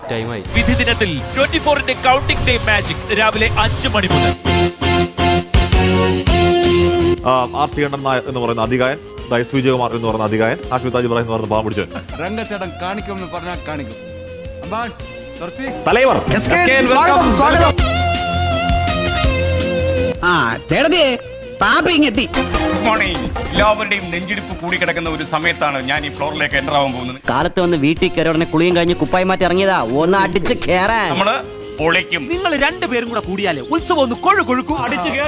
ടൈമായി. വിധി ദിനത്തിൽ 24-ന്റെ കൗണ്ടിംഗ് ഡേ മാജിക് രാവിലെ 5 മണി മുതൽ. ആർ ശ്രീകണ്ഠൻ നായർ എന്ന് പറയുന്ന അധികായൻ, എസ് വിജയകുമാർ എന്ന് പറയുന്ന അധികായൻ, ആഷ്മി താജ് ഇബ്രാഹിം എന്ന് പറയുന്ന പാവം പിടിച്ചവൻ. രംഗച്ചേട്ടൻ കാണിക്കുമെന്ന് പറഞ്ഞാൽ കാണിക്കും. തലൈവർ എല്ലാവരുടെയും നെഞ്ചിടിപ്പ് കൂടിക്കിടക്കുന്ന ഒരു സമയത്താണ് ഞാൻ ഈ ഫ്ലോറിലേക്ക് എൻ്റർ ആവാൻ പോകുന്നത്. കാലത്ത് വന്ന് വീട്ടിൽ കയറി ഉടനെ കുളിയും കഴിഞ്ഞ് കുപ്പായി മാറ്റി ഇറങ്ങിയതാ. ഒന്ന് അടിച്ച് കേറാൻ നമ്മള് പൊളിക്കും. നിങ്ങൾ രണ്ടുപേരും കൂടെ കൂടിയാലേ ഉത്സവം ഒന്ന് കൊഴുകൊഴുക്കും.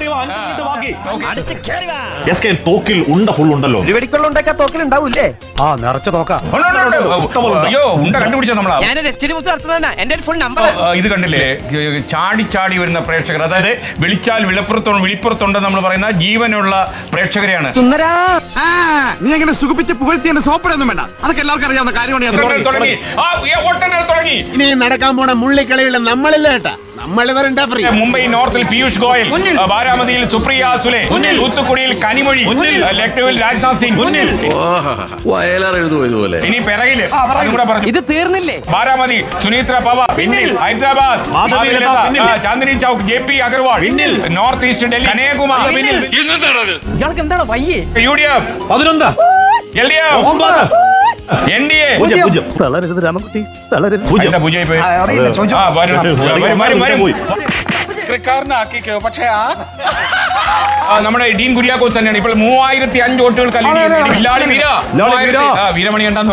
തോക്കിൽ ഉണ്ട ഫുൾ ഉണ്ടല്ലോ. വെടിക്കൊള്ളുണ്ടൊക്കെ തോക്കിലുണ്ടാവൂല്ലേ? നിറച്ച തോക്ക. അയ്യോ, ഉണ്ട കണ്ടുപിടിച്ച നമ്മളാ. എന്റെ ഫുൾ നമ്പർ ഇത് കണ്ടില്ലേ, ചാടി ചാടി വരുന്ന പ്രേക്ഷകർ, അതായത് വിളിച്ചാൽ വിളിപ്പുറത്തുണ്ട് നമ്മൾ പറയുന്ന ജീവനുള്ള പ്രേക്ഷകരെയാണ്. നീ എങ്ങനെ സുഖിപ്പിച്ച് പുകഴ്ത്തി എന്നെ സോപ്പിടൊന്നും വേണ്ട, അതൊക്കെ എല്ലാവർക്കും അറിയാവുന്ന കാര്യമാണ്. തുടങ്ങി ഇനി നടക്കാൻ പോണ മുള്ളിക്കളിയുള്ള നമ്മളില്ല കേട്ടാ. മുംബൈ നോർത്തിൽ പീയൂഷ് ഗോയൽ, ബാരാമതിയിൽ സുപ്രിയ സുലെ, തൂത്തുക്കുടിയിൽ കനിമൊഴി, ലക്നൌവിൽ രാജ്നാഥ് സിംഗ്. ഇനി പിറകില് ഇത് തീർന്നില്ലേ? Baramati സുനീത്ര Pawar, Hyderabad Chandini chowk JP Agarwal, north east Delhi Kanhaiya Kumar, ഇയാൾക്ക് എന്താണ് വയ്യേ? UDF 11, LDF 9, NDA നമ്മുടെ ഡീൻ കുര്യാക്കോസ് തന്നെയാണ് ഇപ്പോൾ 3005 വോട്ടുകൾ വീരമണി ഉണ്ടെന്ന്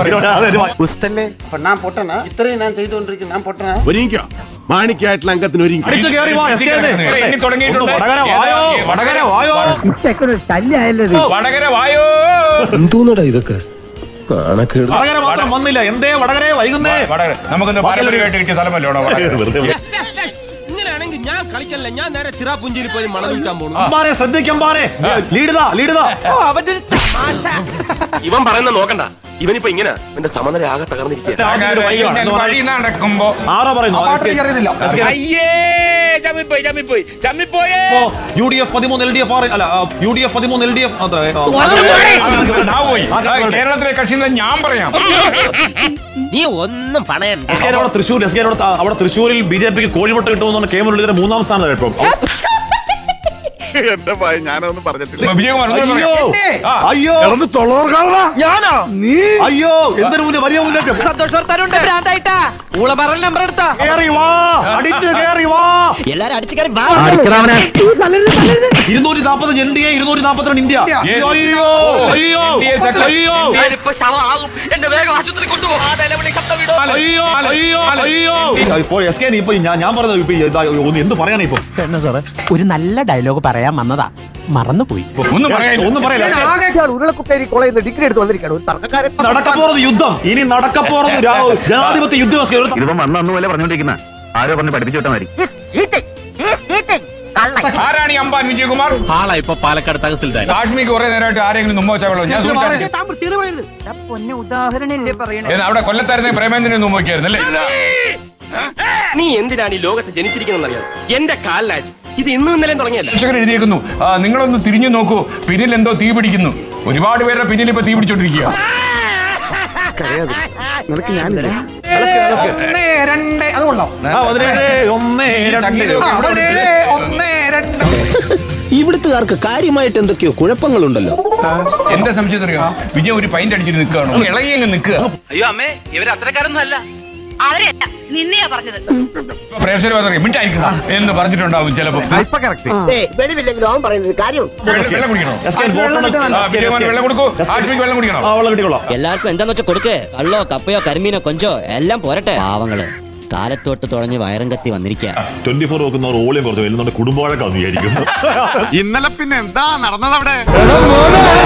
ഒരുങ്ങിക്കോ, മാണിക്കായിട്ടുള്ള അംഗത്തിന് ഒരുങ്ങി തുടങ്ങിയിട്ടുണ്ട്. വടകര വായോ ഇതൊക്കെ വടകര മാത്രം വന്നില്ല. എന്തേ വടകര വൈകുന്നേ? നമുക്കൊന്ന് പാരമ്പര്യമായിട്ട് കിട്ടിയ സ്ഥലമല്ലോ ഇങ്ങനെയാണെങ്കിൽ ഞാൻ കളിക്കല്ല, ഞാൻ നേരെ ചിറാപുഞ്ചിയിൽ പോയി മണം വിൽക്കാൻ പോകുന്നു. ഇവൻ പറയുന്ന നോക്കണ്ട, ഇവനിപ്പോ ഇങ്ങനെ എന്റെ സമനില ആകെ തകർന്നിരിക്കുക. വഴി നടക്കുമ്പോ UDF 13 LDF UDF 13 LDF കേരളത്തിലെ കക്ഷികളെ ഞാൻ പറയാം. നീ ഒന്നും പണയണ്ട. അവിടെ തൃശ്ശൂരിൽ BJPക്ക് കോഴിമുട്ട കിട്ടുമെന്നാണ് കെ മുരളീധരൻ 3ാം സ്ഥാനം കേട്ടോ. എന്റെ ഭയം ഞാനൊന്നും പറഞ്ഞിട്ടില്ല. അയ്യോ അയ്യോ എന്തൊരു മുന്നേ വലിയ മുന്നേറ്റം. 240 NDA 242 ഇന്ത്യ. ഇപ്പോൾ SK ഇപ്പൊ ഞാൻ പറഞ്ഞത് ഒന്ന് എന്ത് പറയാനാ ഇപ്പൊ? ഒരു നല്ല ഡയലോഗ് പറയാൻ വന്നതാ, മറന്നുപോയി. ഒന്നും പറയില്ല. നടക്കപ്പോറത് യുദ്ധം, ഇനി നടക്കപ്പോറത് ജനാധിപത്യ യുദ്ധം. ഇവൻ വന്നല്ലേ പറഞ്ഞോണ്ടിരിക്കുന്ന ആരോ പറഞ്ഞ് പഠിപ്പിച്ചു വിട്ടാൽ മതി. ആരാണ് ഈ അമ്പാൻ വിജയകുമാർ? ആളാ ഇപ്പൊ പാലക്കാട് തഹസിൽദാർ. കാശ്മീർക്ക് കുറെ നേരമായിട്ട് ആരെങ്കിലും മുമ്പ് വെച്ചാൽ അവിടെ കൊല്ലത്തായിരുന്നെ പ്രേമേന്ദ്രനെ മുമ്പ് വയ്ക്കായിരുന്നല്ലേ? നീ എന്തിനാണ് ഈ ലോകത്ത് ജനിച്ചിരിക്കുന്നറിയാം? എന്റെ കാലിലായി ഇത് ഇന്നും ഇന്നലെ തുടങ്ങിയല്ല. പ്രേക്ഷകർ എഴുതിയേക്കുന്നു, നിങ്ങളൊന്ന് തിരിഞ്ഞു നോക്കൂ, പിന്നിൽ എന്തോ തീ പിടിക്കുന്നു. ഒരുപാട് പേരുടെ പിന്നിൽ ഇപ്പൊ തീ പിടിച്ചോണ്ടിരിക്കുക. ഇവിടുത്തുകാർക്ക് കാര്യമായിട്ട് എന്തൊക്കെയോ കുഴപ്പങ്ങളുണ്ടല്ലോ. എന്താ സംശയം അറിയാം? വിജയ് ഒരു പൈന്റ് അടിച്ചിട്ട് നിൽക്കുകയാണോ? ഇളകിയങ്ങ് നിൽക്കുക. അയ്യോ അമ്മേ, ഇവര് അത്രക്കാരൊന്നും അല്ല. പ്രേക്ഷകർ മിണ്ടായിരിക്കണം എന്ന് പറഞ്ഞിട്ടുണ്ടാവും ചിലപ്പോ. വെള്ളം കൊടുക്കൂ, വെള്ളം കുടിക്കണോ? എല്ലാവർക്കും എന്താന്ന് വെച്ചാൽ കൊടുക്കേ. കള്ളോ കപ്പയോ കരിമീനോ കൊഞ്ചോ എല്ലാം പോരട്ടെ. പാവങ്ങള് കാലത്തോട്ട് തുടങ്ങി വയറും കത്തി വന്നിരിക്കുക. 24 നോക്കുന്നവർ ഓളിയും കുറച്ച് വരുന്നുണ്ട്, കുടുംബവഴക്കാന്ന് വിചാരിക്കുന്നു. ഇന്നലെ പിന്നെ എന്താ നടന്നത് അവിടെ?